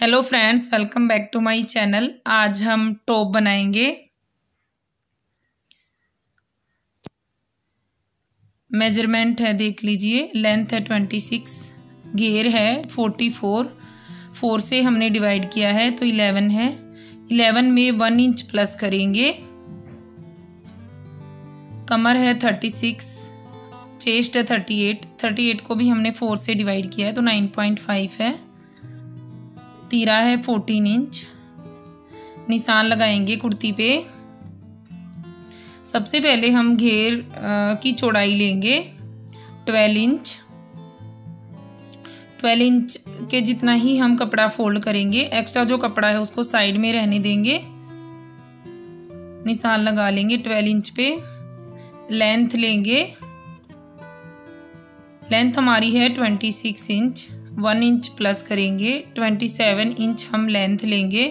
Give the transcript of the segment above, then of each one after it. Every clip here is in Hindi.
Hello friends, welcome back to my channel. आज हम टॉप बनाएंगे। मेजरमेंट है, देख लीजिए। लेंथ है 26, घेर है 44, 4 से हमने डिवाइड किया है तो 11 है। 11 में 1 इंच प्लस करेंगे। कमर है 36, चेस्ट है 38, 38 को भी हमने 4 से डिवाइड किया है तो 9.5 है। तीरा है 14 इंच। निशान लगाएंगे कुर्ती पे। सबसे पहले हम घेर की चौड़ाई लेंगे 12 इंच। 12 इंच के जितना ही हम कपड़ा फोल्ड करेंगे। एक्स्ट्रा जो कपड़ा है उसको साइड में रहने देंगे। निशान लगा लेंगे 12 इंच पे। लेंथ लेंगे। लेंथ हमारी है 26 इंच। 1 इंच प्लस करेंगे। 27 इंच हम लेंथ लेंगे।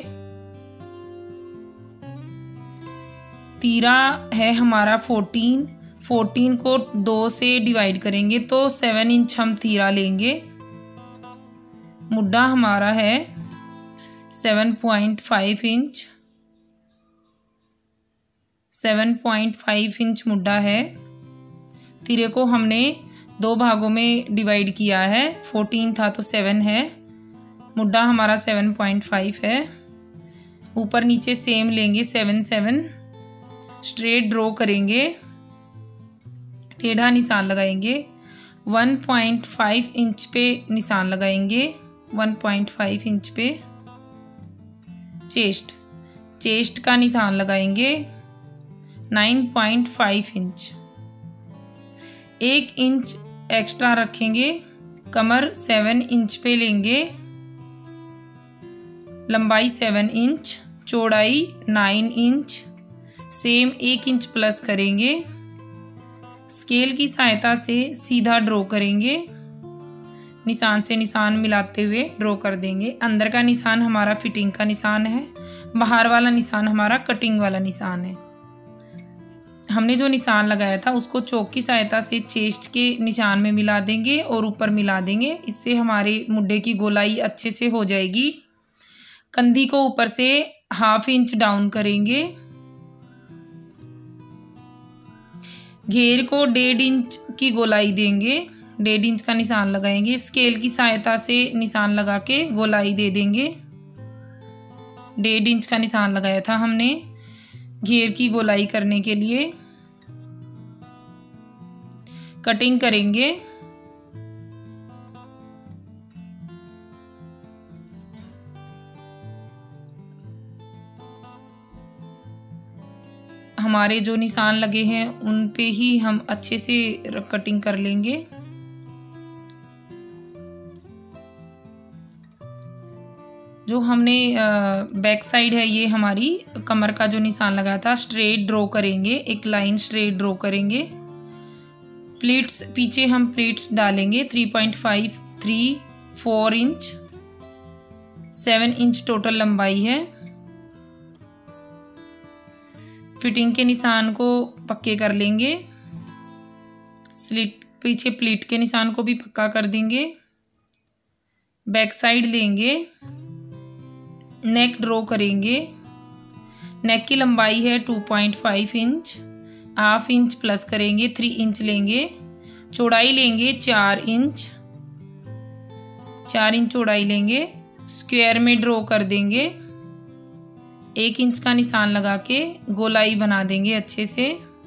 तीरा है हमारा 14, 14 को 2 से डिवाइड करेंगे तो 7 इंच हम तीरा लेंगे। मुड्डा हमारा है 7.5 इंच। 7.5 इंच मुड्डा है। तीरे को हमने 2 भागों में डिवाइड किया है। 14 था तो 7 है। मुड्डा हमारा 7.5 है। ऊपर नीचे सेम लेंगे 7 7। स्ट्रेट ड्रॉ करेंगे। टेढ़ा निशान लगाएंगे। 1.5 इंच पे निशान लगाएंगे। 1.5 इंच पे। चेस्ट का निशान लगाएंगे 9.5 इंच। 1 इंच एक्स्ट्रा रखेंगे। कमर 7 इंच पे लेंगे। लंबाई 7 इंच, चौड़ाई 9 इंच। सेम 1 इंच प्लस करेंगे। स्केल की सहायता से सीधा ड्रॉ करेंगे। निशान से निशान मिलाते हुए ड्रॉ कर देंगे। अंदर का निशान हमारा फिटिंग का निशान है। बाहर वाला निशान हमारा कटिंग वाला निशान है। हमने जो निशान लगाया था उसको चौक की सहायता से चेस्ट के निशान में मिला देंगे और ऊपर मिला देंगे। इससे हमारे मुड्डे की गोलाई अच्छे से हो जाएगी। कंधी को ऊपर से 1/2 इंच डाउन करेंगे। घेर को 1.5 इंच की गोलाई देंगे। 1.5 इंच का निशान लगाएंगे। स्केल की सहायता से निशान लगा के गोलाई दे देंगे। 1.5 इंच का निशान लगाया था हमने घेर की गोलाई करने के लिए। कटिंग करेंगे। हमारे जो निशान लगे हैं उन पे ही हम अच्छे से कटिंग कर लेंगे। जो हमने बैक साइड है, ये हमारी कमर का जो निशान लगा था, स्ट्रेट ड्रॉ करेंगे। एक लाइन स्ट्रेट ड्रॉ करेंगे। प्लीट्स पीछे हम प्लीट्स डालेंगे 3.5, 3, 4 इंच। 7 इंच टोटल लंबाई है। फिटिंग के निशान को पक्के कर लेंगे। स्लिट पीछे प्लीट के निशान को भी पक्का कर देंगे। बैक साइड लेंगे। नेक ड्रॉ करेंगे। नेक की लंबाई है 2.5 इंच। 1/2 इंच प्लस करेंगे, 3 इंच लेंगे। चौड़ाई लेंगे 4 इंच। 4 इंच चौड़ाई लेंगे। स्क्वायर में ड्रॉ कर देंगे। 1 इंच का निशान लगा के गोलाई बना देंगे अच्छे से।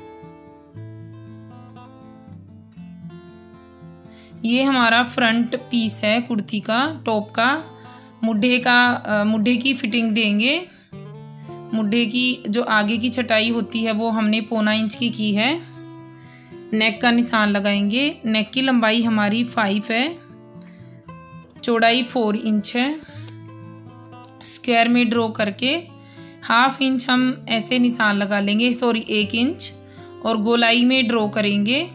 ये हमारा फ्रंट पीस है कुर्ती का, टॉप का। मुड्ढे की फिटिंग देंगे। मुड्ढे की जो आगे की छटाई होती है वो हमने 1.25 इंच की है। नेक का निशान लगाएंगे। नेक की लंबाई हमारी 5 है। चौड़ाई 4 इंच है। स्क्वायर में ड्रॉ करके 1/2 इंच हम ऐसे निशान लगा लेंगे, 1 इंच, और गोलाई में ड्रॉ करेंगे।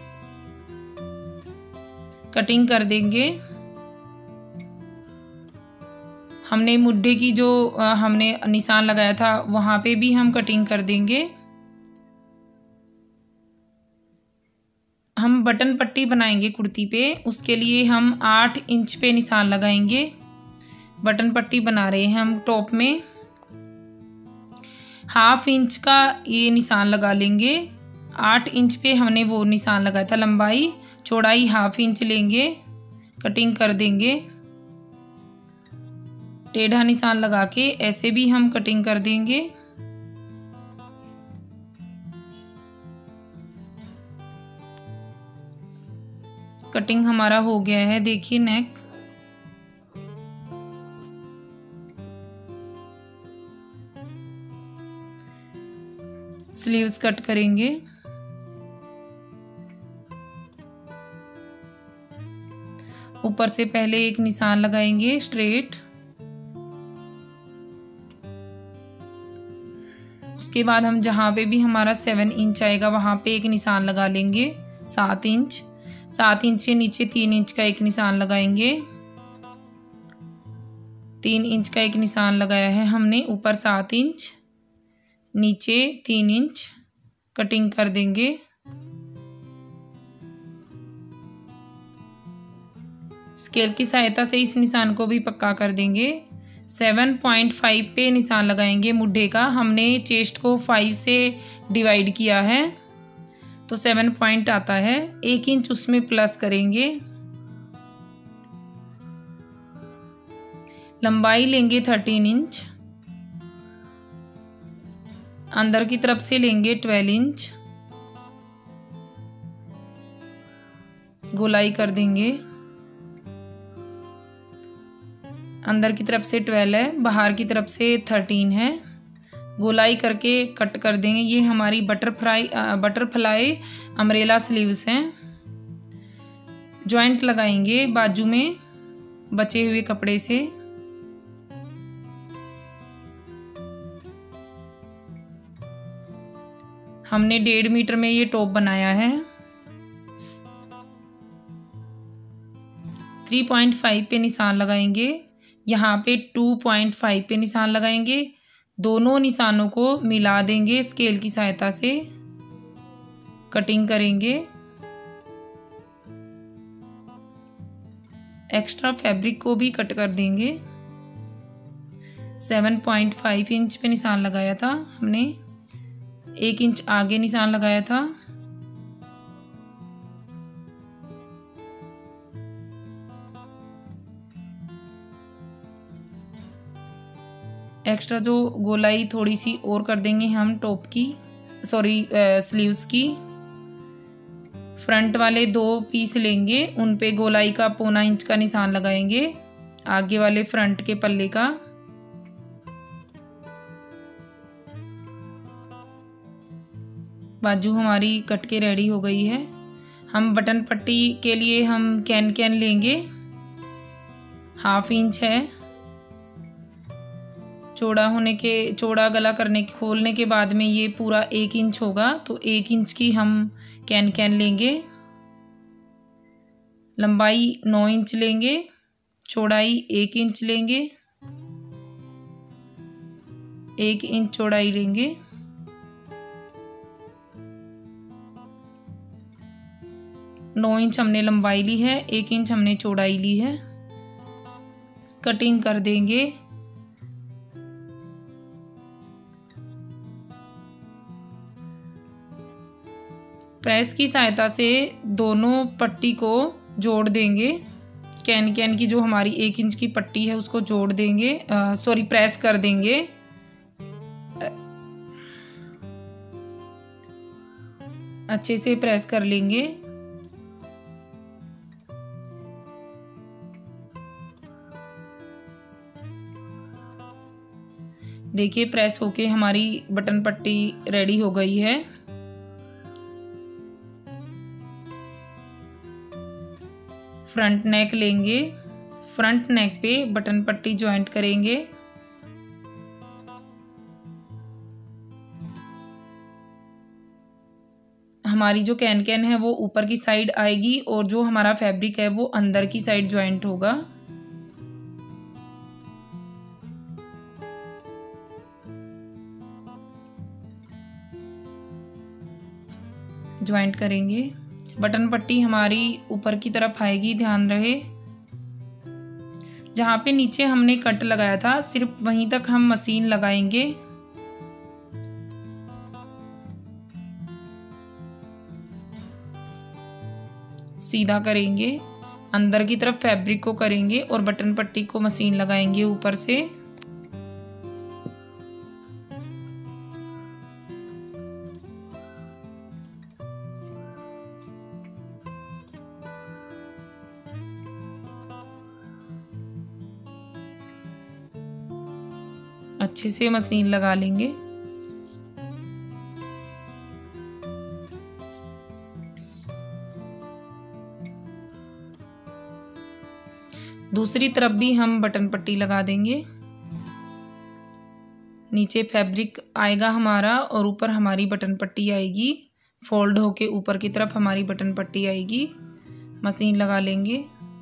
कटिंग कर देंगे। हमने मुड्ढे की जो हमने निशान लगाया था वहाँ पे भी हम कटिंग कर देंगे। हम बटन पट्टी बनाएंगे कुर्ती पे। उसके लिए हम 8 इंच पे निशान लगाएंगे। बटन पट्टी बना रहे हैं हम टॉप में। 1/2 इंच का ये निशान लगा लेंगे। 8 इंच पे हमने वो निशान लगाया था लंबाई, चौड़ाई 1/2 इंच लेंगे, कटिंग कर देंगे। टेढ़ा निशान लगा के ऐसे भी हम कटिंग कर देंगे। कटिंग हमारा हो गया है, देखिए नेक। स्लीव्स कट करेंगे। ऊपर से पहले एक निशान लगाएंगे स्ट्रेट, उसके बाद हम जहाँ पे भी हमारा 7 इंच आएगा वहाँ पे एक निशान लगा लेंगे। 7 इंच, 7 इंच से नीचे 3 इंच का एक निशान लगाएंगे। 3 इंच का एक निशान लगाया है हमने, ऊपर 7 इंच, नीचे 3 इंच, कटिंग कर देंगे। स्केल की सहायता से इस निशान को भी पक्का कर देंगे। 7.5 पे निशान लगाएंगे मुड्ढे का। हमने चेस्ट को 5 से डिवाइड किया है तो 7 पॉइंट आता है। 1 इंच उसमें प्लस करेंगे। लंबाई लेंगे 13 इंच, अंदर की तरफ से लेंगे 12 इंच, गोलाई कर देंगे। अंदर की तरफ से 12 है, बाहर की तरफ से 13 है, गोलाई करके कट कर देंगे। ये हमारी बटरफ्लाई अम्ब्रेला स्लीव्स हैं। जॉइंट लगाएंगे बाजू में बचे हुए कपड़े से। हमने 1.5 मीटर में ये टॉप बनाया है। 3.5 पे निशान लगाएंगे, यहाँ पे 2.5 पे निशान लगाएंगे। दोनों निशानों को मिला देंगे स्केल की सहायता से, कटिंग करेंगे। एक्स्ट्रा फैब्रिक को भी कट कर देंगे। 7.5 इंच पे निशान लगाया था हमने, 1 इंच आगे निशान लगाया था। एक्स्ट्रा जो गोलाई थोड़ी सी और कर देंगे हम टॉप की, स्लीव्स की। फ्रंट वाले 2 पीस लेंगे, उन पे गोलाई का 1.25 इंच का निशान लगाएंगे, आगे वाले फ्रंट के पल्ले का। बाजू हमारी कट के रेडी हो गई है। हम बटन पट्टी के लिए हम कैन लेंगे, 1/2 इंच है। चौड़ा गला खोलने के बाद में ये पूरा 1 इंच होगा, तो 1 इंच की हम कैन लेंगे। लंबाई 9 इंच लेंगे, चौड़ाई 1 इंच लेंगे, 1 इंच चौड़ाई लेंगे। नौ इंच हमने लंबाई ली है, 1 इंच हमने चौड़ाई ली है। कटिंग कर देंगे। प्रेस की सहायता से दोनों पट्टी को जोड़ देंगे। कैन की जो हमारी 1 इंच की पट्टी है उसको जोड़ देंगे, प्रेस कर देंगे। अच्छे से प्रेस कर लेंगे। देखिए प्रेस होके हमारी बटन पट्टी रेडी हो गई है। फ्रंट नेक लेंगे, फ्रंट नेक पे बटन पट्टी जॉइंट करेंगे। हमारी जो कैन है वो ऊपर की साइड आएगी और जो हमारा फैब्रिक है वो अंदर की साइड जॉइंट होगा। जॉइंट करेंगे। बटन पट्टी हमारी ऊपर की तरफ आएगी, ध्यान रहे। जहाँ पे नीचे हमने कट लगाया था सिर्फ वहीं तक हम मशीन लगाएंगे। सीधा करेंगे, अंदर की तरफ फैब्रिक को करेंगे और बटन पट्टी को मशीन लगाएंगे ऊपर से। अच्छे से मशीन लगा लेंगे। दूसरी तरफ भी हम बटन पट्टी लगा देंगे। नीचे फैब्रिक आएगा हमारा और ऊपर हमारी बटन पट्टी आएगी। फोल्ड होके ऊपर की तरफ हमारी बटन पट्टी आएगी। मशीन लगा लेंगे।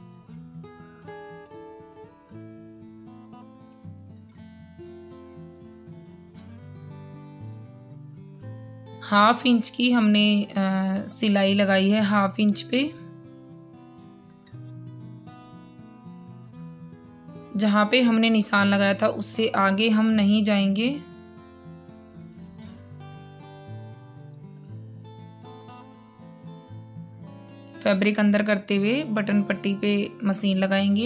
हाफ इंच की हमने सिलाई लगाई है, हाफ इंच पे। जहाँ पे हमने निशान लगाया था उससे आगे हम नहीं जाएंगे। फैब्रिक अंदर करते हुए बटन पट्टी पे मशीन लगाएंगे।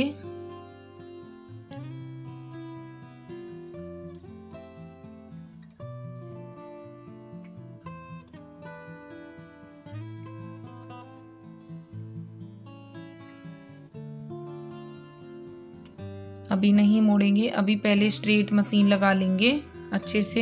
अभी नहीं मोड़ेंगे, अभी पहले स्ट्रेट मशीन लगा लेंगे अच्छे से।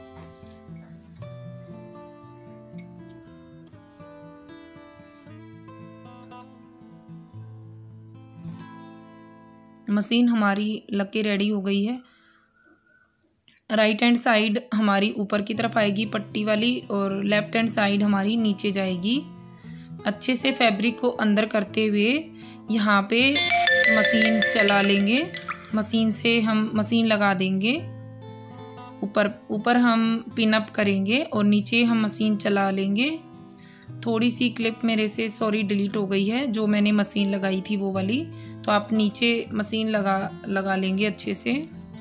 मशीन हमारी लग के रेडी हो गई है। राइट हैंड साइड हमारी ऊपर की तरफ आएगी पट्टी वाली और लेफ्ट हैंड साइड हमारी नीचे जाएगी। अच्छे से फैब्रिक को अंदर करते हुए यहाँ पे मशीन चला लेंगे। मशीन से हम मशीन लगा देंगे। ऊपर हम पिन अप करेंगे और नीचे हम मशीन चला लेंगे। थोड़ी सी क्लिप मेरे से सॉरी डिलीट हो गई है, जो मैंने मशीन लगाई थी वो वाली, तो आप नीचे मशीन लगा लेंगे अच्छे से।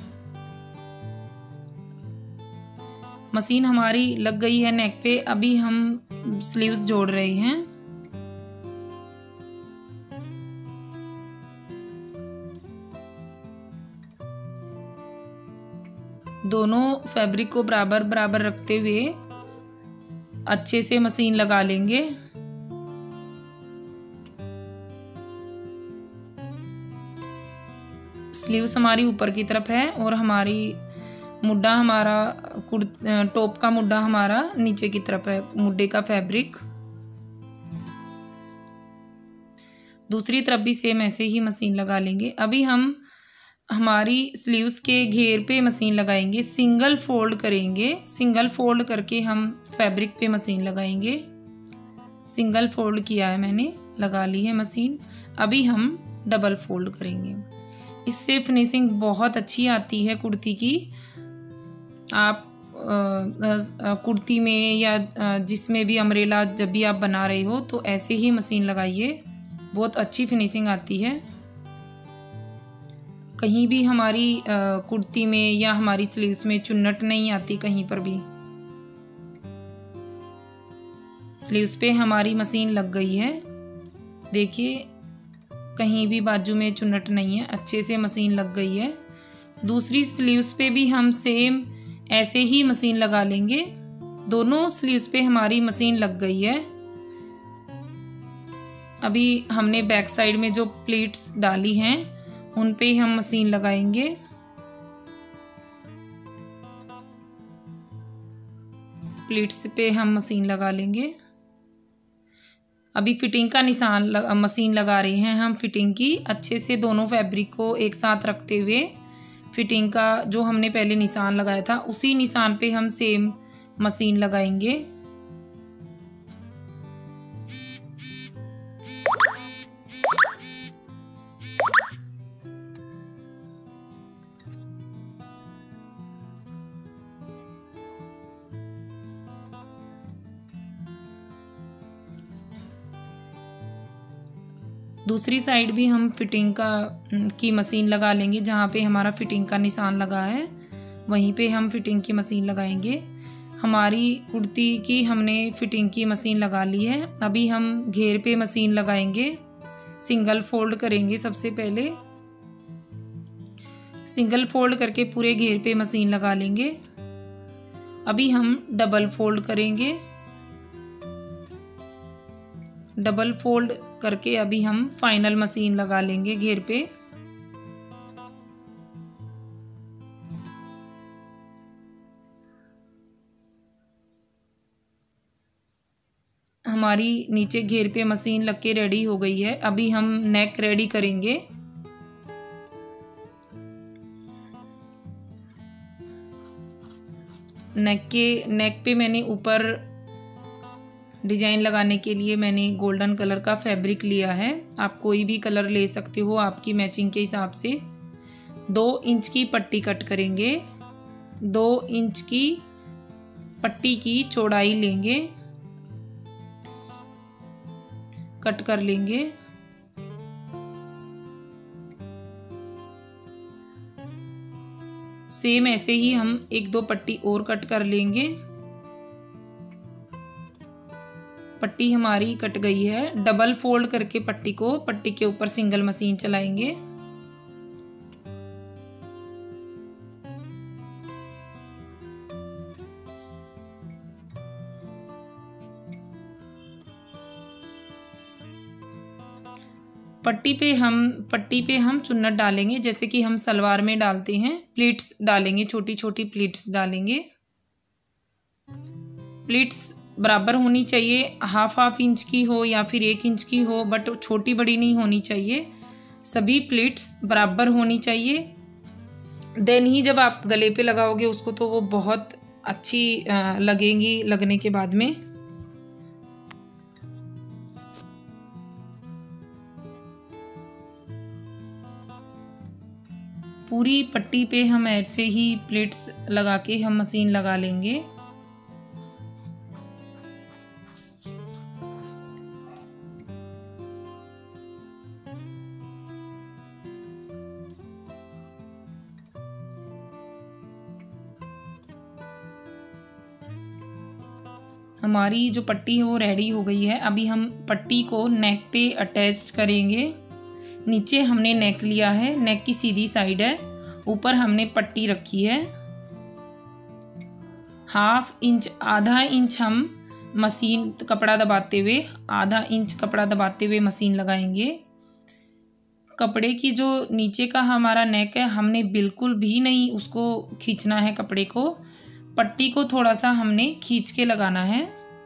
मशीन हमारी लग गई है नेक पे। अभी हम स्लीव्स जोड़ रहे हैं। दोनों फैब्रिक को बराबर बराबर रखते हुए अच्छे से मशीन लगा लेंगे। स्लीव्स हमारी ऊपर की तरफ है और हमारी मुड्डा हमारा टॉप का मुड्डा हमारा नीचे की तरफ है, मुड्डे का फैब्रिक। दूसरी तरफ भी सेम ऐसे ही मशीन लगा लेंगे। अभी हम हमारी स्लीव्स के घेर पे मशीन लगाएंगे। सिंगल फोल्ड करेंगे, सिंगल फोल्ड करके हम फैब्रिक पे मशीन लगाएंगे। सिंगल फोल्ड किया है मैंने, लगा ली है मशीन। अभी हम डबल फोल्ड करेंगे। इससे फिनिशिंग बहुत अच्छी आती है कुर्ती की। आप कुर्ती में या जिसमें भी अम्ब्रेला जब भी आप बना रहे हो तो ऐसे ही मशीन लगाइए, बहुत अच्छी फिनिशिंग आती है। कहीं भी हमारी कुर्ती में या हमारी स्लीव्स में चुन्नट नहीं आती कहीं पर भी। स्लीव्स पे हमारी मशीन लग गई है, देखिए कहीं भी बाजू में चुन्नट नहीं है, अच्छे से मशीन लग गई है। दूसरी स्लीव्स पे भी हम सेम ऐसे ही मशीन लगा लेंगे। दोनों स्लीव्स पे हमारी मशीन लग गई है। अभी हमने बैक साइड में जो प्लीट्स डाली हैं उन पे हम मशीन लगाएंगे। प्लीट्स पे हम मशीन लगा लेंगे। अभी फिटिंग का निशान मशीन लगा रहे हैं हम फिटिंग की। अच्छे से दोनों फैब्रिक को एक साथ रखते हुए फिटिंग का जो हमने पहले निशान लगाया था उसी निशान पे हम सेम मशीन लगाएंगे। दूसरी साइड भी हम फिटिंग की मशीन लगा लेंगे। जहाँ पे हमारा फिटिंग का निशान लगा है वहीं पे हम फिटिंग की मशीन लगाएंगे। हमारी कुर्ती की हमने फिटिंग की मशीन लगा ली है। अभी हम घेर पे मशीन लगाएंगे। सिंगल फोल्ड करेंगे। सबसे पहले सिंगल फोल्ड करके पूरे घेर पे मशीन लगा लेंगे। अभी हम डबल फोल्ड करेंगे। डबल फोल्ड करके अभी हम फाइनल मशीन लगा लेंगे घेर पे। हमारी नीचे घेर पे मशीन लग के रेडी हो गई है। अभी हम नेक रेडी करेंगे। नेक पे मैंने ऊपर डिजाइन लगाने के लिए मैंने गोल्डन कलर का फैब्रिक लिया है। आप कोई भी कलर ले सकते हो आपकी मैचिंग के हिसाब से। 2 इंच की पट्टी कट करेंगे। 2 इंच की पट्टी की चौड़ाई लेंगे, कट कर लेंगे। सेम ऐसे ही हम 1-2 पट्टी और कट कर लेंगे। पट्टी हमारी कट गई है। डबल फोल्ड करके पट्टी के ऊपर सिंगल मशीन चलाएंगे। पट्टी पे हम चुन्नट डालेंगे जैसे कि हम सलवार में डालते हैं। प्लीट्स डालेंगे, छोटी छोटी प्लीट्स डालेंगे। प्लीट्स बराबर होनी चाहिए। हाफ इंच की हो या फिर 1 इंच की हो, बट छोटी बड़ी नहीं होनी चाहिए। सभी प्लीट्स बराबर होनी चाहिए। देन ही जब आप गले पे लगाओगे उसको तो वो बहुत अच्छी लगेंगी लगने के बाद में। पूरी पट्टी पे हम ऐसे ही प्लेट्स लगा के हम मशीन लगा लेंगे। हमारी जो पट्टी है वो रेडी हो गई है। अभी हम पट्टी को नेक पे अटैच करेंगे। नीचे हमने नेक लिया है, नेक की सीधी साइड है। ऊपर हमने पट्टी रखी है। आधा इंच हम मशीन कपड़ा दबाते हुए, आधा इंच कपड़ा दबाते हुए मशीन लगाएंगे। कपड़े की जो नीचे का हमारा नेक है हमने बिल्कुल भी नहीं उसको खींचना है। कपड़े को, पट्टी को थोड़ा सा हमने खींच के लगाना है।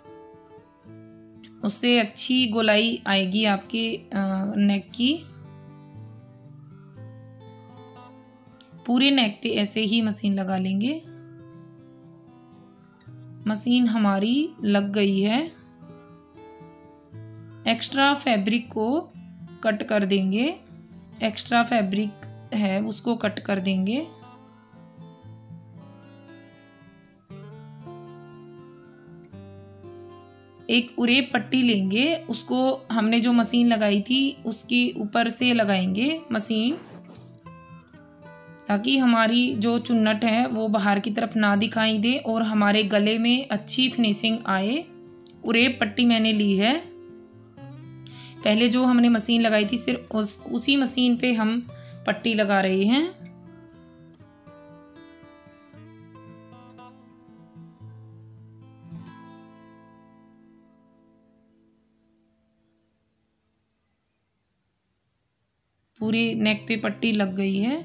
उससे अच्छी गोलाई आएगी आपके नेक की। पूरे नेक पे ऐसे ही मशीन लगा लेंगे। मशीन हमारी लग गई है। एक्स्ट्रा फैब्रिक को कट कर देंगे। एक्स्ट्रा फैब्रिक है उसको कट कर देंगे। एक उरेब पट्टी लेंगे, उसको हमने जो मशीन लगाई थी उसके ऊपर से लगाएंगे मशीन, ताकि हमारी जो चुन्नट है वो बाहर की तरफ ना दिखाई दे और हमारे गले में अच्छी फिनिशिंग आए। उरेब पट्टी मैंने ली है। पहले जो हमने मशीन लगाई थी सिर्फ उसी मशीन पे हम पट्टी लगा रहे हैं। पूरे नेक पे पट्टी लग गई है।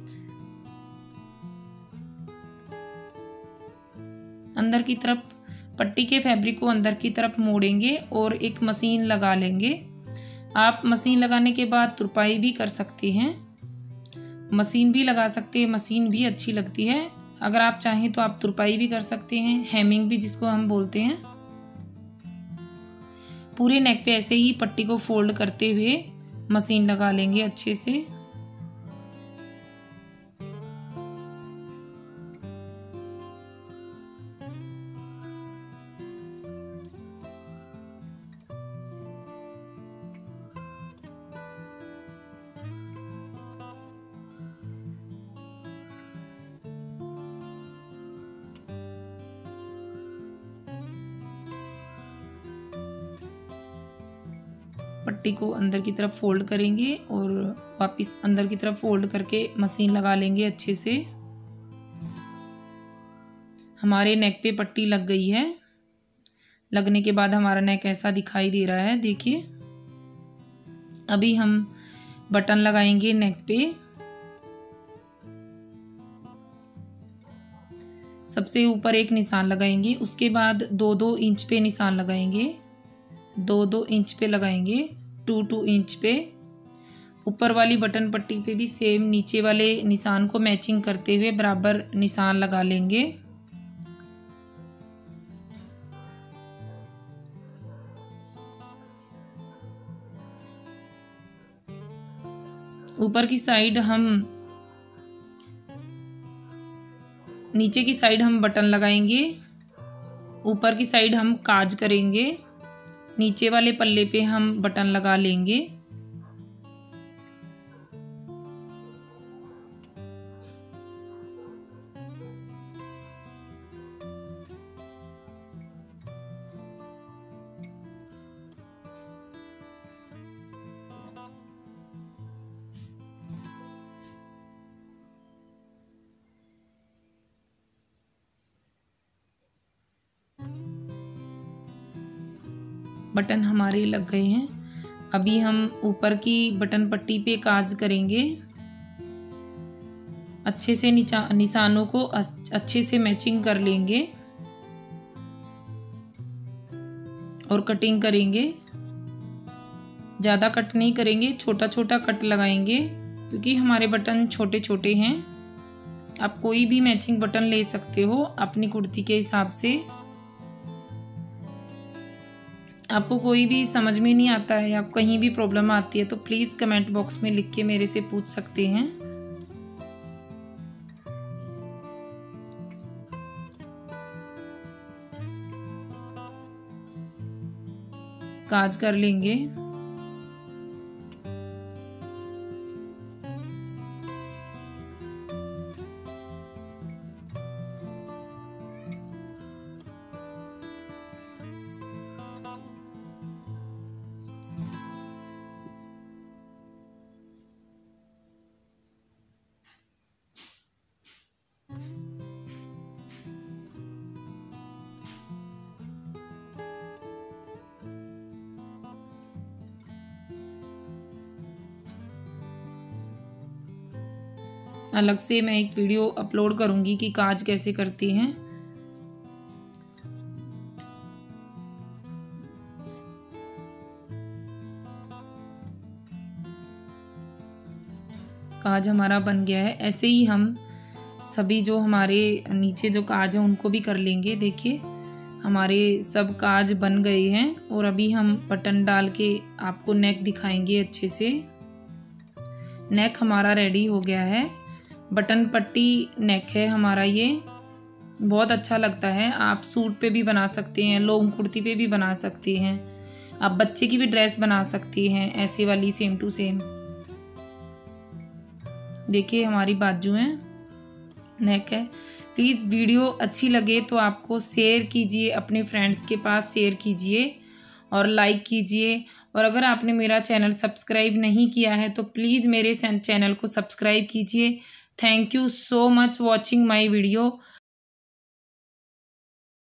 अंदर की तरफ पट्टी के फैब्रिक को अंदर की तरफ मोड़ेंगे और एक मशीन लगा लेंगे। आप मशीन लगाने के बाद तुरपाई भी कर सकते हैं, मशीन भी लगा सकते हैं। मशीन भी अच्छी लगती है। अगर आप चाहें तो आप तुरपाई भी कर सकते हैं, हेमिंग भी जिसको हम बोलते हैं। पूरे नेक पे ऐसे ही पट्टी को फोल्ड करते हुए मशीन लगा लेंगे अच्छे से। पट्टी को अंदर की तरफ फोल्ड करेंगे और वापस अंदर की तरफ फोल्ड करके मशीन लगा लेंगे अच्छे से। हमारे नेक पे पट्टी लग गई है। लगने के बाद हमारा नेक ऐसा दिखाई दे रहा है, देखिए। अभी हम बटन लगाएंगे नेक पे। सबसे ऊपर एक निशान लगाएंगे, उसके बाद 2-2 इंच पे निशान लगाएंगे, 2-2 इंच पे लगाएंगे, 2-2 इंच पे। ऊपर वाली बटन पट्टी पे भी सेम नीचे वाले निशान को मैचिंग करते हुए बराबर निशान लगा लेंगे। ऊपर की साइड नीचे की साइड हम बटन लगाएंगे, ऊपर की साइड हम काज करेंगे, नीचे वाले पल्ले पे हम बटन लगा लेंगे। बटन हमारे लग गए हैं। अभी हम ऊपर की बटन पट्टी पे काज करेंगे। अच्छे से निशानों को अच्छे से मैचिंग कर लेंगे और कटिंग करेंगे। ज़्यादा कट नहीं करेंगे, छोटा छोटा कट लगाएंगे क्योंकि हमारे बटन छोटे छोटे हैं। आप कोई भी मैचिंग बटन ले सकते हो अपनी कुर्ती के हिसाब से। आपको कोई भी समझ में नहीं आता है या कहीं भी प्रॉब्लम आती है तो प्लीज़ कमेंट बॉक्स में लिख के मेरे से पूछ सकते हैं। काज कर लेंगे। अलग से मैं एक वीडियो अपलोड करूंगी कि काज कैसे करती हैं। काज हमारा बन गया है। ऐसे ही हम सभी जो हमारे नीचे जो काज है उनको भी कर लेंगे। देखिए हमारे सब काज बन गए हैं और अभी हम बटन डाल के आपको नेक दिखाएंगे अच्छे से। नेक हमारा रेडी हो गया है। बटन पट्टी नेक है हमारा, ये बहुत अच्छा लगता है। आप सूट पे भी बना सकते हैं, लॉन्ग कुर्ती पे भी बना सकते हैं, आप बच्चे की भी ड्रेस बना सकते हैं ऐसे वाली सेम टू सेम। देखिए हमारी बाजू है, नेक है। प्लीज़ वीडियो अच्छी लगे तो आपको शेयर कीजिए, अपने फ्रेंड्स के पास शेयर कीजिए और लाइक कीजिए। और अगर आपने मेरा चैनल सब्सक्राइब नहीं किया है तो प्लीज़ मेरे चैनल को सब्सक्राइब कीजिए। Thank you so much watching my video.